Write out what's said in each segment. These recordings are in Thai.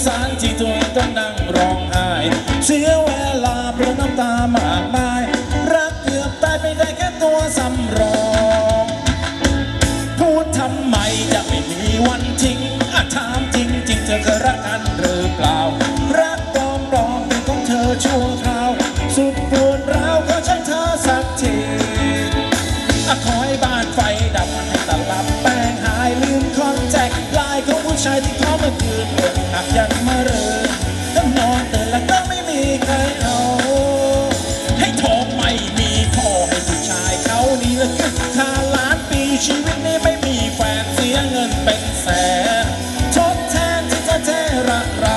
สารที่ตัวเองต้องนั่งร้องไห้เสียเวลาเปลืองน้ำตามากมายรักเกือบตายไปได้แค่ตัวสำรองพูดทำไมจะไม่มีวันทิ้งถามจริงจริงเธอเคยรักกันหรือเปล่ารักปลอมปลอมเป็นของเธอชั่วคราวสุดปวดร้าวก็ใช่เธอสักทีขอให้บ้านไฟดับให้ตลับแป้งหายลืมคอนแทคไลน์ของผู้ชายที่ขอเมื่อคืนหักยันมาเริงต้องนอนแต่ละก็ไม่มีใครเอาให้ทองไม่มีพอให้ผู้ชายเขานี่ละคือค่าล้านปีชีวิตนี้ไม่มีแฟนเสียเงินเป็นแสนทดแทนที่จะแท้รักเรา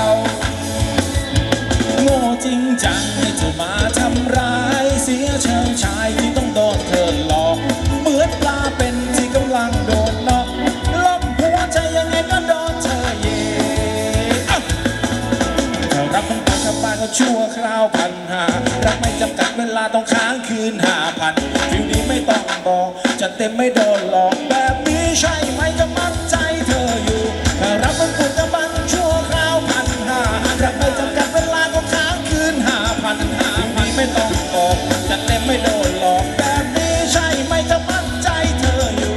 โง่จริงจังให้เธอมาทำร้ายเสียเชิงชายที่ต้องโดนเธอหลอกเหมือนปลาเป็นที่กำลังโดนนอกล้มหัวใจยังไงก็โดนเธอเย่เธอรับมันไปชาวบ้านก็ชั่วคราวพันหารักไม่จำกัดเวลาต้องค้างคืน5,000ฟิวนี้ไม่ต้องบอกจะเต็มไม่โดนหลอกแบบนี้ใช่ไหมจะมั่นใจเธออยู่ถ้ารับมันปวดกับมันชั่วคราวพันหารักไม่จำกัดเวลาต้องค้างคืน5,000ไม่ต้องบอกจะเต็มไม่โดนหลอกแบบนี้ใช่ไหมจะมั่นใจเธออยู่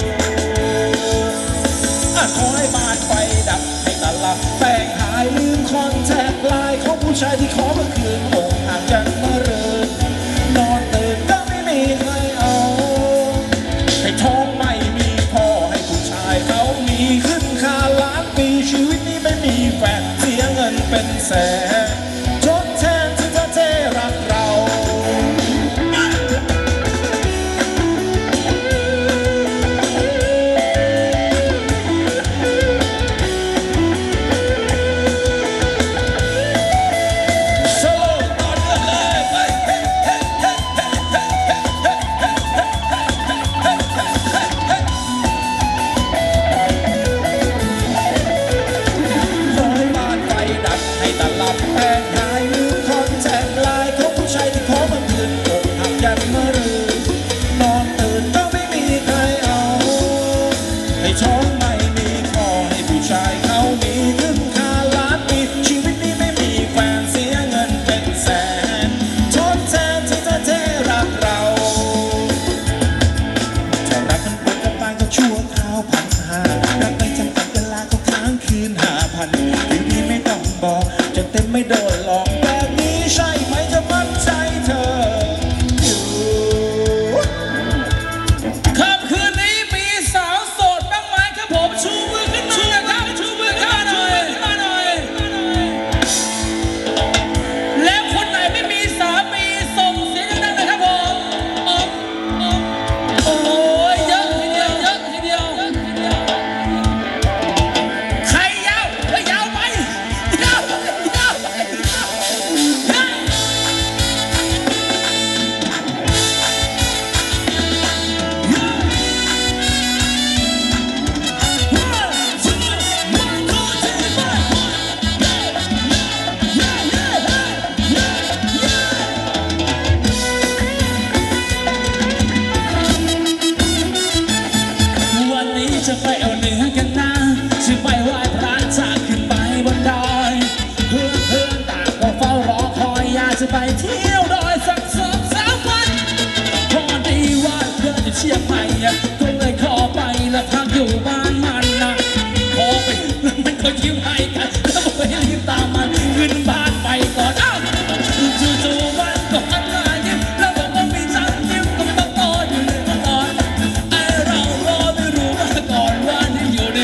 ขอให้บ้านไฟดับให้ตลับแป้งหายลืมคอนแทคไลน์ของผู้ชายที่ขอเมื่อคืนอกหักยันมาเริงนอนตื่นก็ไม่มีใครเอาให้ท้องไม่มีพอให้ผู้ชายเขามีขึ้นค่าล้านปีชีวิตนี้ไม่มีแฟนเสียเงินเป็นแสนทดแทนที่จะเทรักเราท้องไม่มีพอให้ผู้ชายเขามีขึ้นค่าล้านปีชีวิตนี้ไม่มีแฟนเสียเงินเป็นแสนทดแทนที่จะเทรักเราถ้ารักมันปวดกับปานก็ชั่วคราวพันหารักไม่จำกัดเวลาก็ค้างคืน5,000อยู่ดีไม่ต้องบอกจะเต็มไม่โดนหลอกแบบนี้ใช่ไหมจะมั่นใจเธอชูมือขึ้นมาชูมือขึ้นมาหน่อยแล้วคนไหนไม่มีสามีส่งเสียงดังๆเลยครับผมโอ้ยเยอะทีเดียวใครยาวไปยาวจะไปเอาเหนือกันนะจะไปไหว้พระจากขึ้นไปบนดอยเพื่อนต่างก็เฝ้ารอคอยอยากจะไปเที่ยวดอยสัก2-3 วันพอดีว่าเพื่อนจะเชียร์ไปก็เลยขอไปแล้วพักอยู่บ้านมันนะพอไปมันก็ยิ้มให้กันแล้วบอกให้รีบตามมันขึ้นบ้านไปก่อนจู่ๆมันก็หันมายิ้มแล้วบอกว่ามีฉันยิ้มก็ไม่ต้องรออยู่ในตอนไอเรารอไม่รู้ว่าก่อนว่าที่อยู่ใน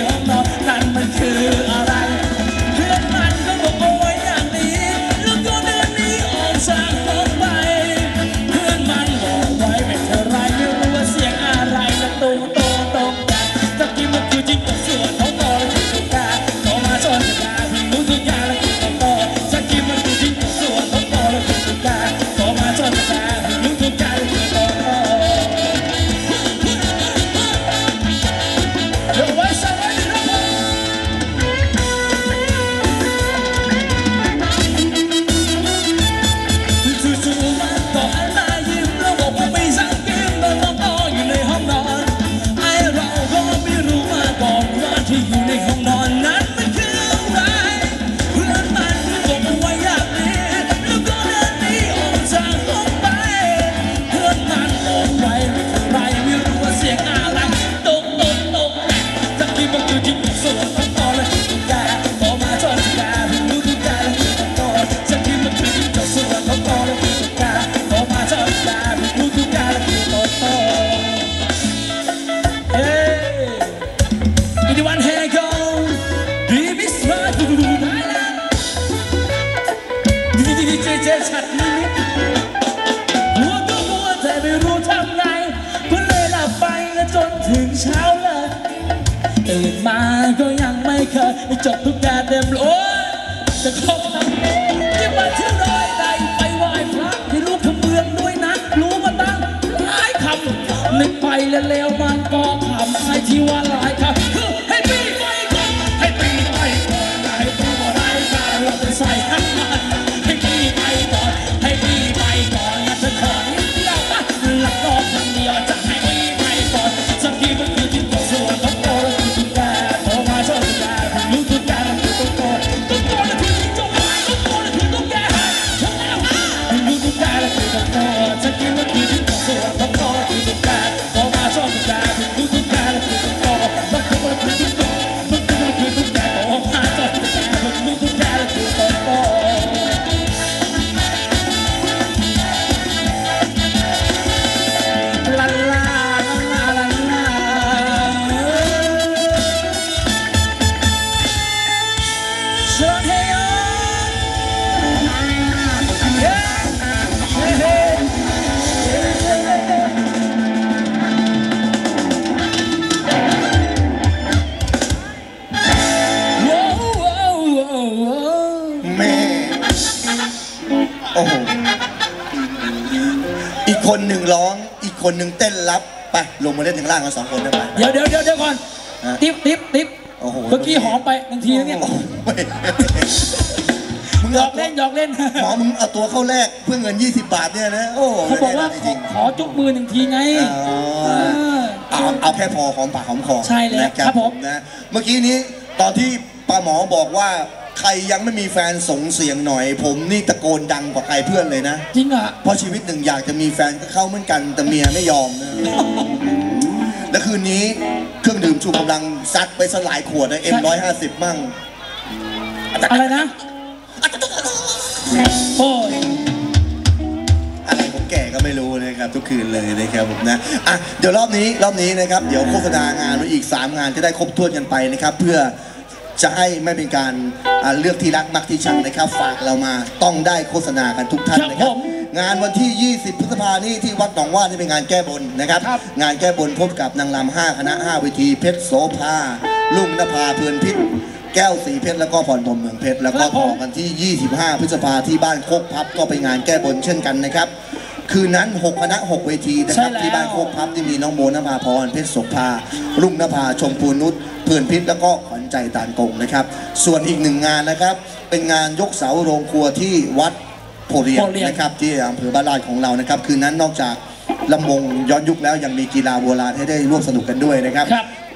ตื่นมาก็ยังไม่เคยจบทุกแกเต็มโอ้ยจะขอบคุณที่มาเที่ยวดอยได้ไปไหว้พระที่ลูกขเมืองด้วยนะรู้มาตั้งหลายคำนึกไปแล้วเลวมันก็ขำไอ้ที่ว่าหลายคำคือให้ปีไปก่อนให้ปีไปก่อนให้ปีก่อนได้การเราไปใส่ให้มันให้ปีไปก่อนให้ปีไปก่อนนะจะขอนิดเดียวนะหลักดอกคนเดียวจะให้ปีไปก่อนสักทีมันคือที่ตัวส่วนต้องโตแล้วคือตุ๊กแกโตมาชอบตุ๊กแกรู้ตุ๊กแกแล้วคือตุ๊กโตตุ๊กโตแล้วคือจิ๊กจกตุ๊กโตแล้วคือตุ๊กแกทั้งแล้วรู้ตุ๊กแกแล้วคือตุ๊กโตสักทีมันคือที่ตัวส่วนต้องโตแล้วคือตุ๊กแกโตมาชอบตุ๊กแกรู้ตุ๊กแกแล้วคือตุ๊กโตตุ๊กโตแล้วคือตุ๊กโตตุ๊กโตแล้วคือตุ๊กแกโตมาชอบตุ๊กแกรู้ตุ๊กแกแล้วคือตุ๊กโตลาลาลาลาลาเชิญเฮียแม่โอ้โหอีกคนหนึ่งร้องอีกคนหนึ่งเต้นรับไปลงมาเล่นถึงล่างกัน2 คนได้ไหมเดี๋ยวก่อนติ๊บโอ้โหเมื่อกี้หอมไปบางทีนะเนี่ยโอ้โหมึงหยอกเล่นหมอมึงเอาตัวเข้าแรกเพื่อเงิน20 บาทเนี่ยนะโอ้เขาบอกว่าขอจุกมือ1 ทีไงเอาแค่พอหอมปากหอมคอใช่เลยครับผมนะเมื่อกี้นี้ตอนที่ป้าหมอบอกว่าใครยังไม่มีแฟนส่งเสียงหน่อย ผมนี่ตะโกนดังกว่าใครเพื่อนเลยนะจริงอ่ะเพราะชีวิตหนึ่งอยากจะมีแฟนก็เข้าเหมือนกันแต่เมียไม่ยอมนะและคืนนี้เครื่องดื่มชูกำลังซัดไปสลายขวดนะM150มั่งอะไรนะโอ้ยอะไรผมแก่ก็ไม่รู้นะครับทุกคืนเลยนะครับผมนะอ่ะเดี๋ยวรอบนี้นะครับเดี๋ยวโฆษณางานไว้อีก3 งานจะได้ครบถ้วนกันไปนะครับเพื่อจะให้ไม่เป็นการเลือกที่รักมักที่ชังนะครับฝากเรามาต้องได้โฆษณากันทุกท่านนะครับงานวันที่ 20 พฤษภาคมนี้ที่วัดหนองว่านี่เป็นงานแก้บนนะครับงานแก้บนพบกับนางรำ5 คณะ 5 เวทีเพชรโสภาลุ่งนภาเพลินพิษแก้วสีเพชรแล้วก็พรพรหมเมืองเพชรแล้วก็ต่อกันที่ 25 พฤษภาที่บ้านโคกพับก็เป็นงานแก้บนเช่นกันนะครับคืนนั้น6 คณะ 6 เวทีนะครับที่บ้านโคกพับที่มีน้องโบนภาพรเพชรโสภารุ่งนภาชมพูนุชเพื่อนพิษแล้วก็ขวัญใจตาลกงนะครับส่วนอีก1 งานนะครับเป็นงานยกเสาโรงครัวที่วัดโพเรียนนะครับที่อำเภอบ้านลาดของเรานะครับคืนนั้นนอกจากลำวงย้อนยุคแล้วยังมีกีฬาโบราณให้ได้ร่วมสนุกกันด้วยนะครับ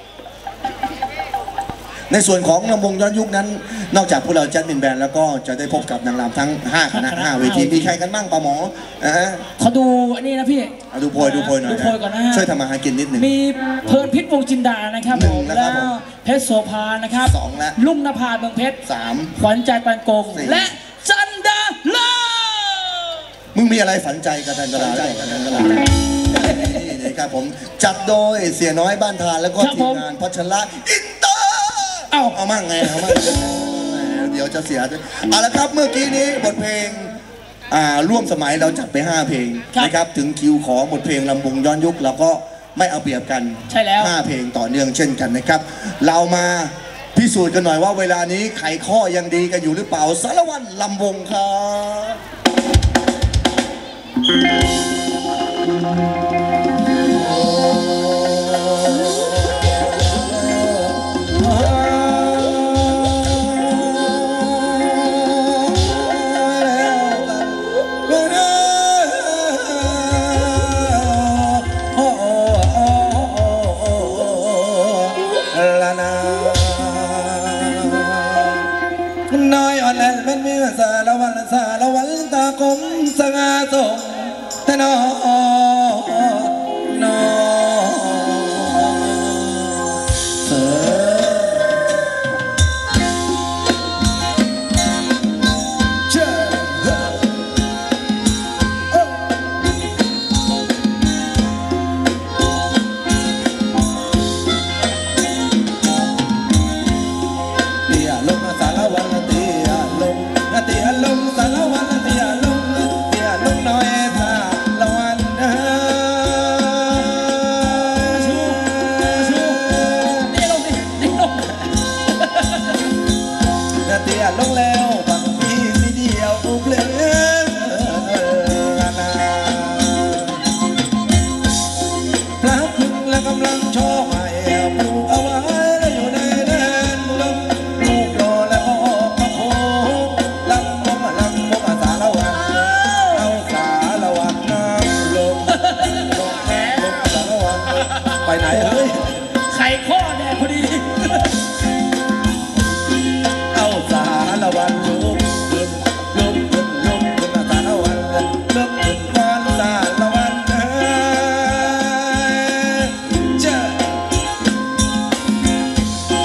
ในส่วนของลำวงย้อนยุคนั้นนอกจากพวกเราแจ๊ดมินแบนแล้วก็จะได้พบกับนางรำทั้ง5 คณะ 5 เวทีมีใครกันบ้างป้าหมอขอดูอันนี้นะพี่ดูโพยหน่อยก่อนนะช่วยทำมาหากินนิดหนึ่งมีเพลินพิษวงจินดานะครับผมแล้วเพชรโสภานะครับ 2และลุ่งนภาเมืองเพชร 3 ขวัญใจตันกงและจันดาลามึงมีอะไรฝันใจกับจันดาลานี่นะครับผมจัดโดยเสียน้อยบ้านทานแล้วก็ทีมงานพัชระอินเตอร์เอามั่งไงเอามั่งเดี๋ยวจะเสียเอาละครับเมื่อกี้นี้บทเพลงร่วมสมัยเราจัดไป5 เพลงนะครับถึงคิวของบทเพลงลำวงย้อนยุคเราก็ไม่เอาเปรียบกันใช่แล้ว 5 เพลงต่อเนื่องเช่นกันนะครับเรามาพิสูจน์กันหน่อยว่าเวลานี้ไขข้อยังดีกันอยู่หรือเปล่าสารวัตรลำวงน้อยอ่อนแอนเป็นมีสารวันตากลมสง่าส่งแต่น้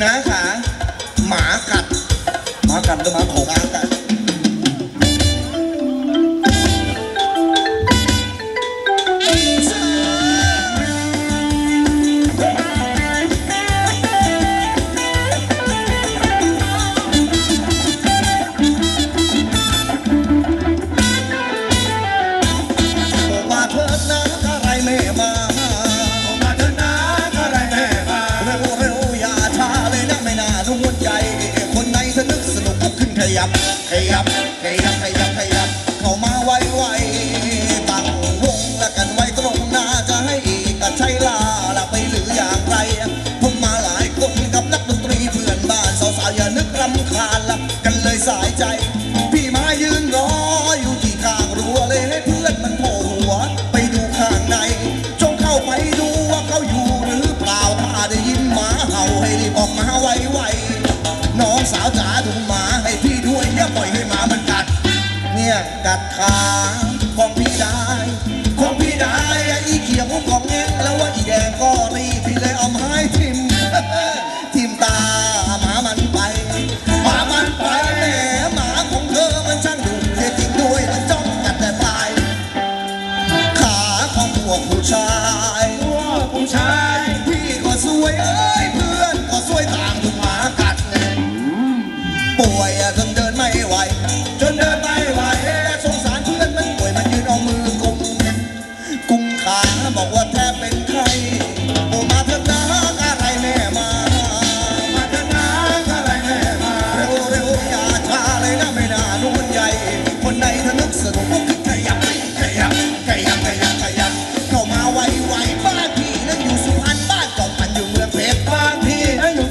น้าขาหมากัดหรือหมาโขกหมากัดขยับเข้ามาไวๆตั้งวงและกันไว้ตรงหน้าจะให้อีกใช้ลาละไปหรืออย่างไรผมมาหลายคนกับนักดนตรีเพื่อนบ้านสาวๆอย่านึกรำคาญละกันเลยสายใจพี่มายืนรออยู่ที่ข้างรั้วเลยให้เพื่อนมันโผล่หัวไปดูข้างในจงเข้าไปดูว่าเขาอยู่หรือเปล่าถ้าได้ยินหมาเห่าให้รีบออกมาไวๆน้องสาวจ๋าดูหมาให้พี่ด้วยอย่าปล่อยให้หมามันกัดเนี่ยกัดขาของพี่ได้อีเขียวของแงงแล้วว่าอีแดงก็รีพี่เลยเอาไม้ทิ่มตาหมามันไปแหมหมาของเธอมันช่างดุเท่จริงด้วยมันจ้องกัดแต่ปลายขาของพวกผู้ชายพี่ก็สวยเอ้ยเพื่อนก็สวยต่างถูกหมากัดป่วยจนเดินไม่ไหวสงสารเพื่อนมันป่วยมันยืนเอามือกุมขาบอกว่าแทบเป็นใครโอ้มาเถอะนะอะไรแม่มาเร็วอย่าช้าเลยนะไม่น่านุ่นใหญ่คนในถ้านึกสนุกก็คือขยับเข้ามาไวบ้านพี่นั้นอยู่สุพรรณบ้านจอมพันอยู่เมืองเพชรพี่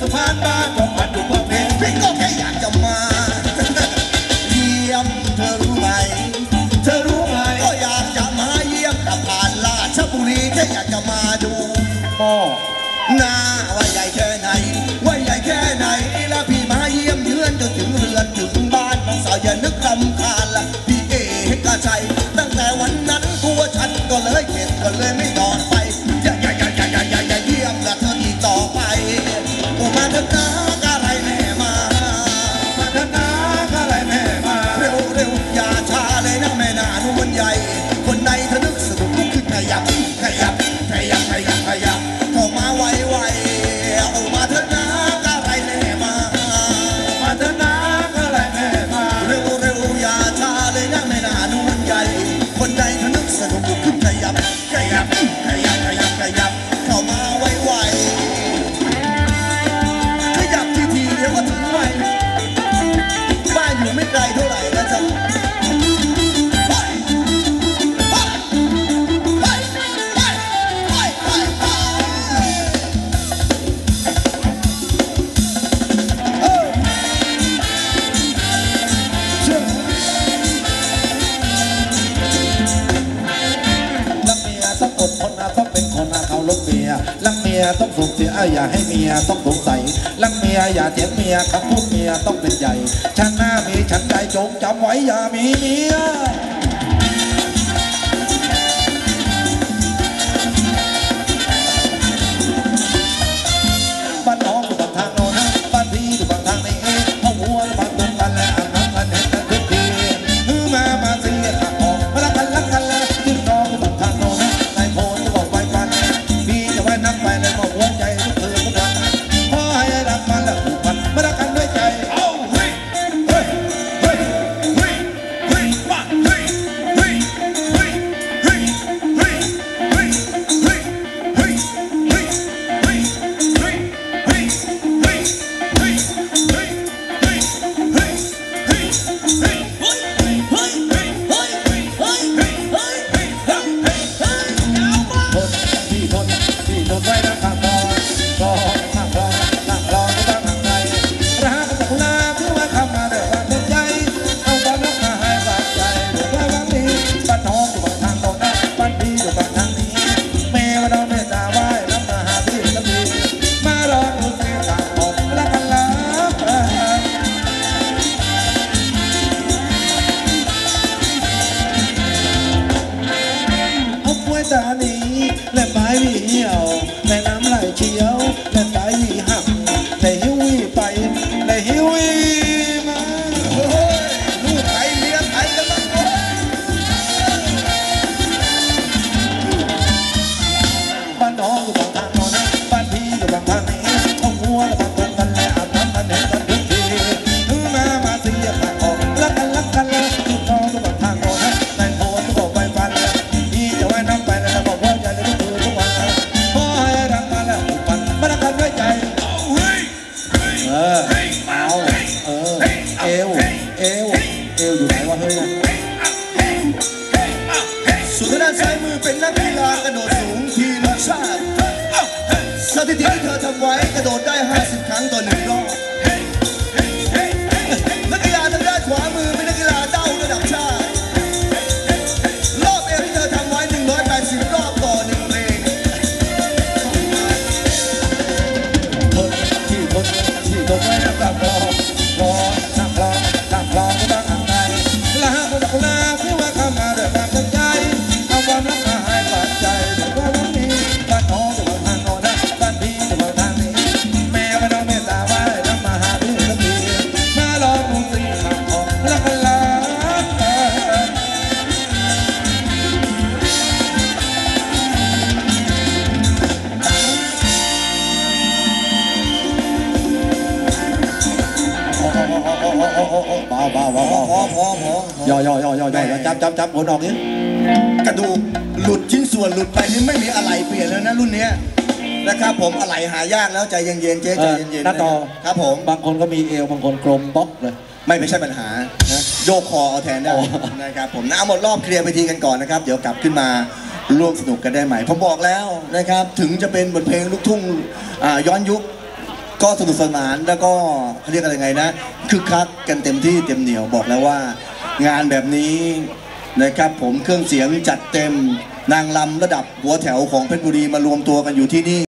ก็แค่อยากจะมาเยี่ยมเธอรู้ไหมก็อยากจะมาเยี่ยมกับผ่านราชบุรีแค่อยากจะมาดูหน้าว่าใหญ่แค่ไหนแล้วพี่มาเยี่ยมเยือนจนถึงเรือนถึงบ้านน้องสาวอย่านึกรำคาญละพี่เอกชัยตั้งแต่วันนั้นตัวฉันก็เลยเข็ดก็เลยไม่ต่อไปอย่าเยี่ยมละเธออีกต่อไปโอ้มาเถอะนะอะไรแม่มาเร็วอย่าช้าเลยนะแม่นานุ่นใหญ่คนในถ้านึกสนุกก็คือขยับเข้ามาไวโอ้มาเถอะนะอะไรแม่มาเร็วอย่าช้าเลยนะแม่นานุ่นใหญ่คนในถ้านึกสนุกก็คือขยับเข้ามาไวขยับทีเดียวก็ถึงไวบ้านอยู่ไม่ไกลเท่าไหร่นะจ๊ะรักเมียต้องสูญเสียอย่าให้เมียต้องสงสัยรักเมียอย่าเถียงเมียคำพูดเมียต้องเป็นใหญ่ฉันหน้ามีฉันใจจงจำไว้อย่ามีเมียบ้านน้องอยู่บางทางโน้นนะบ้านพี่อยู่บางทางนี้เอาหัวบางตรงกันและอาบน้ำกันเห็นกันทุกทีมาสิหักออกมารักกันแล้วที่น้องอยู่บางทางโน้นนะนายโพนจะบอกไว้กันพี่จะไว้นักไปเลยบอกหัวใจทุกคืนทุกวันขอให้รักมันและผูกพันมารักกันด้วยใจตานีและปลายหวีเหี่ยวและน้ำไหลเชี่ยวและปลายหวีหักแต่หิวถิติที่เธอทำไว้กระโดดได้50 ครั้งต่อ1 รอบนักกีฬาทางด้านขวามือเป็นนักกีฬาเด้าระดับชาติรอบเอวที่เธอทำไว้180 รอบต่อ1 เพลงที่ทนไว้น้ำตาคลอนั่งคลอก็ต้องห่างไกลลาคนลาที่ว่าเข้ามาด้วยความตั้งใจเอาความรักมาให้ปัจจัยถึงว่าวันนี้บ้านน้องจะมาทางโน้นนะบ้านพี่จะมาทางนี้แม่ไม่ต้องเมตตาไว้ทำมาหาพี่สักทีมาลองดูสิขับของรักกันลาเบาย่อจับหมุนออกนี้กระดูกหลุดชิ้นส่วนหลุดไปนี่ไม่มีอะไรเปลี่ยนแล้วนะรุ่นนี้นะครับผมอะไรหายากแล้วใจเย็นๆเจ๊ใจเย็นๆนัดต่อครับผมบางคนก็มีเอวบางคนกลมบล็อกเลยไม่ใช่ปัญหานะโยกคอเอาแทนได้นะครับผมเอาหมดรอบเคลียร์ไปทีกันก่อนนะครับเดี๋ยวกลับขึ้นมาร่วมสนุกกันได้ใหม่ผมบอกแล้วนะครับถึงจะเป็นบทเพลงลูกทุ่งย้อนยุคก็สนุกสนานแล้วก็เขาเรียกอะไรไงนะคึกคักกันเต็มที่เต็มเหนียวบอกแล้วว่างานแบบนี้นะครับผมเครื่องเสียงจัดเต็มนางรำระดับหัวแถวของเพชรบุรีมารวมตัวกันอยู่ที่นี่